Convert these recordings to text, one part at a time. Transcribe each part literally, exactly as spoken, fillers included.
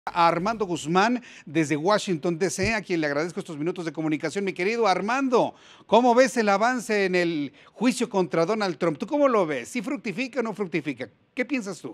A Armando Guzmán desde Washington, D C, a quien le agradezco estos minutos de comunicación. Mi querido Armando, ¿cómo ves el avance en el juicio contra Donald Trump? ¿Tú cómo lo ves? ¿Sí fructifica o no fructifica? ¿Qué piensas tú?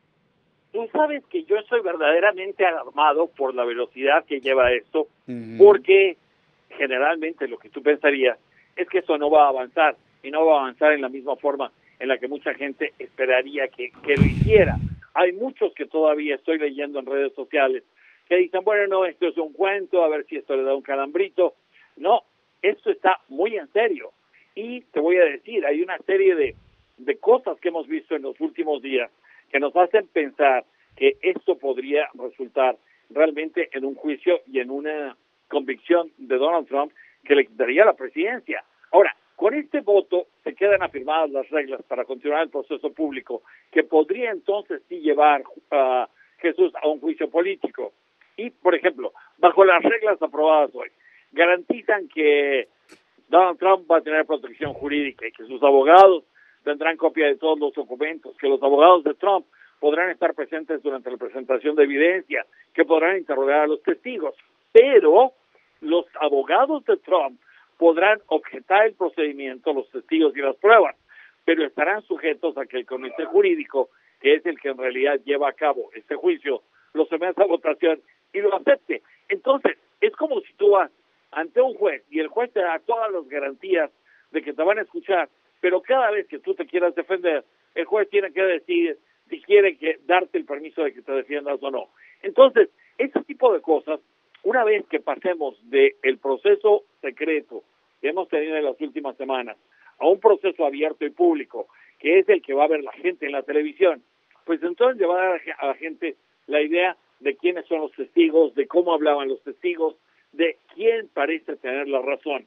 Tú sabes que yo estoy verdaderamente alarmado por la velocidad que lleva esto, Uh-huh. porque generalmente lo que tú pensarías es que esto no va a avanzar, y no va a avanzar en la misma forma en la que mucha gente esperaría que, que lo hiciera. Hay muchos que todavía estoy leyendo en redes sociales que dicen, bueno, no, esto es un cuento, a ver si esto le da un calambrito. No, esto está muy en serio. Y te voy a decir, hay una serie de, de cosas que hemos visto en los últimos días que nos hacen pensar que esto podría resultar realmente en un juicio y en una convicción de Donald Trump que le quitaría la presidencia. Ahora, con este voto se quedan afirmadas las reglas para continuar el proceso público, que podría entonces sí llevar a uh, Jesús a un juicio político. Y, por ejemplo, bajo las reglas aprobadas hoy, garantizan que Donald Trump va a tener protección jurídica y que sus abogados tendrán copia de todos los documentos, que los abogados de Trump podrán estar presentes durante la presentación de evidencia, que podrán interrogar a los testigos, pero los abogados de Trump podrán objetar el procedimiento, los testigos y las pruebas, pero estarán sujetos a que el comité jurídico, que es el que en realidad lleva a cabo este juicio, lo someta a votación y lo acepte. Entonces, es como si tú vas ante un juez y el juez te da todas las garantías de que te van a escuchar, pero cada vez que tú te quieras defender, el juez tiene que decir si quiere que darte el permiso de que te defiendas o no. Entonces, ese tipo de cosas, una vez que pasemos del proceso secreto que hemos tenido en las últimas semanas a un proceso abierto y público, que es el que va a ver la gente en la televisión, pues entonces le va a dar a la gente la idea de quiénes son los testigos, de cómo hablaban los testigos, de quién parece tener la razón.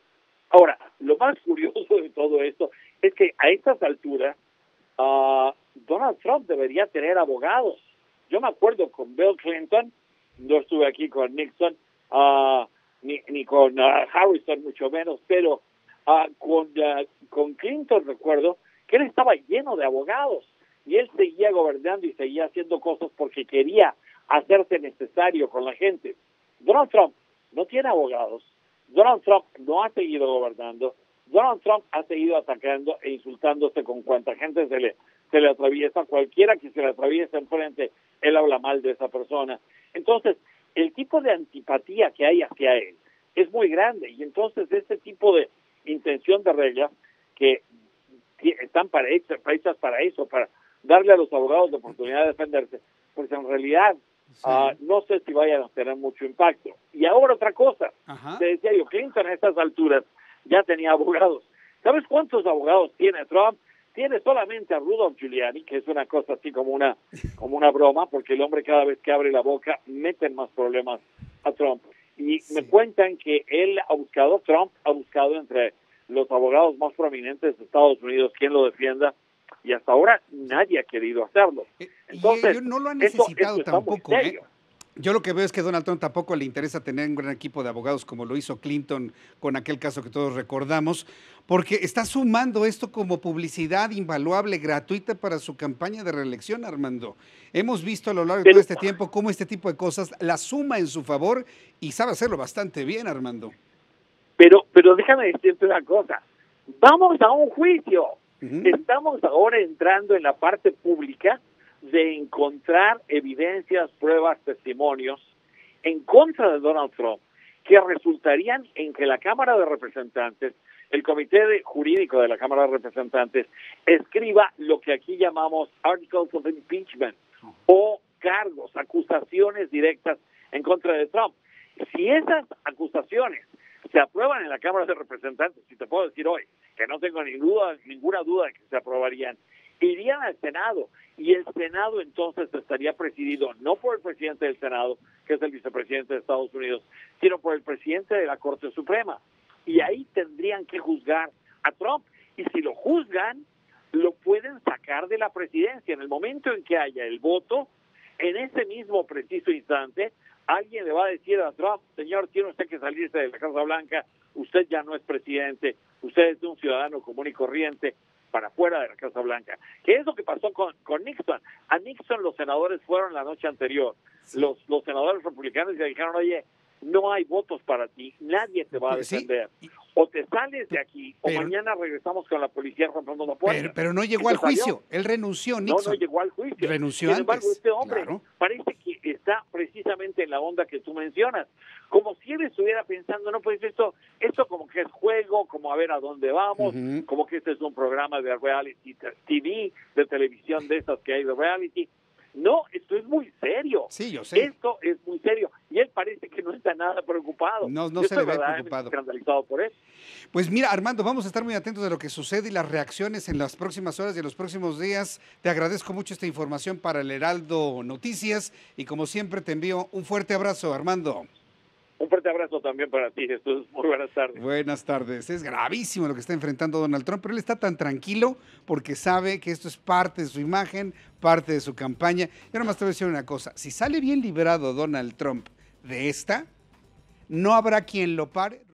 Ahora, lo más curioso de todo esto es que a estas alturas uh, Donald Trump debería tener abogados. Yo me acuerdo con Bill Clinton, no estuve aquí con Nixon, uh, ni, ni con uh, Harrison, mucho menos, pero uh, con, uh, con Clinton recuerdo que él estaba lleno de abogados y él seguía gobernando y seguía haciendo cosas porque quería hacerse necesario con la gente. Donald Trump no tiene abogados. Donald Trump no ha seguido gobernando. Donald Trump ha seguido atacando e insultándose con cuanta gente se le, se le atraviesa. Cualquiera que se le atraviesa enfrente, él habla mal de esa persona. Entonces, el tipo de antipatía que hay hacia él es muy grande. Y entonces, este tipo de intención de reglas que están para hechas, para eso, para darle a los abogados la oportunidad de defenderse, pues en realidad sí. uh, no sé si vayan a tener mucho impacto. Y ahora otra cosa, Ajá. te decía yo, Clinton a estas alturas ya tenía abogados. ¿Sabes cuántos abogados tiene Trump? Tiene solamente a Rudolph Giuliani, que es una cosa así como una, como una broma, porque el hombre cada vez que abre la boca mete más problemas a Trump. Y sí. me cuentan que él ha buscado, Trump ha buscado entre los abogados más prominentes de Estados Unidos quien lo defienda, y hasta ahora nadie ha querido hacerlo. Entonces, y no lo ha necesitado esto, esto tampoco, ¿eh? Yo lo que veo es que a Donald Trump tampoco le interesa tener un gran equipo de abogados como lo hizo Clinton con aquel caso que todos recordamos, porque está sumando esto como publicidad invaluable, gratuita para su campaña de reelección, Armando. Hemos visto a lo largo de todo este tiempo cómo este tipo de cosas la suma en su favor y sabe hacerlo bastante bien, Armando. Pero, pero déjame decirte una cosa, vamos a un juicio. Uh-huh. Estamos ahora entrando en la parte pública de encontrar evidencias, pruebas, testimonios en contra de Donald Trump que resultarían en que la Cámara de Representantes, el Comité de Jurídico de la Cámara de Representantes, escriba lo que aquí llamamos Articles of Impeachment uh-huh. o cargos, acusaciones directas en contra de Trump. Si esas acusaciones se aprueban en la Cámara de Representantes, y te puedo decir hoy que no tengo ni duda, ninguna duda de que se aprobarían, irían al Senado, y el Senado entonces estaría presidido no por el presidente del Senado, que es el vicepresidente de Estados Unidos, sino por el presidente de la Corte Suprema. Y ahí tendrían que juzgar a Trump, y si lo juzgan, lo pueden sacar de la presidencia. En el momento en que haya el voto, en ese mismo preciso instante, alguien le va a decir a Trump, señor, tiene usted que salirse de la Casa Blanca, usted ya no es presidente, usted es un ciudadano común y corriente, para fuera de la Casa Blanca. ¿Qué es lo que pasó con, con Nixon? A Nixon los senadores fueron la noche anterior Sí. Los, los senadores republicanos le dijeron, oye, no hay votos para ti, nadie te va a Sí. defender. O te sales de aquí, Pero- o mañana regresamos con la policía rompiendo la puerta. Pero, pero no llegó Y al se salió. juicio, él renunció, No, Nixon. no llegó al juicio. Renunció Sin embargo, antes, este hombre claro. parece que está precisamente en la onda que tú mencionas. Como si él estuviera pensando, no, pues esto, esto como que es juego, como a ver a dónde vamos, Ujú. como que este es un programa de reality T V, de televisión de esas que hay de reality. No, esto es muy serio. Sí, yo sé. Esto es muy serio. Y él parece que no está nada preocupado. No, no Yo se le estoy ve verdaderamente preocupado. escandalizado por eso. Pues mira, Armando, vamos a estar muy atentos de lo que sucede y las reacciones en las próximas horas y en los próximos días. Te agradezco mucho esta información para el Heraldo Noticias y como siempre te envío un fuerte abrazo, Armando. Un fuerte abrazo también para ti, Jesús. Muy buenas tardes. Buenas tardes. Es gravísimo lo que está enfrentando Donald Trump, pero él está tan tranquilo porque sabe que esto es parte de su imagen, parte de su campaña. Yo nomás te voy a decir una cosa, si sale bien liberado Donald Trump de esta, no habrá quien lo pare.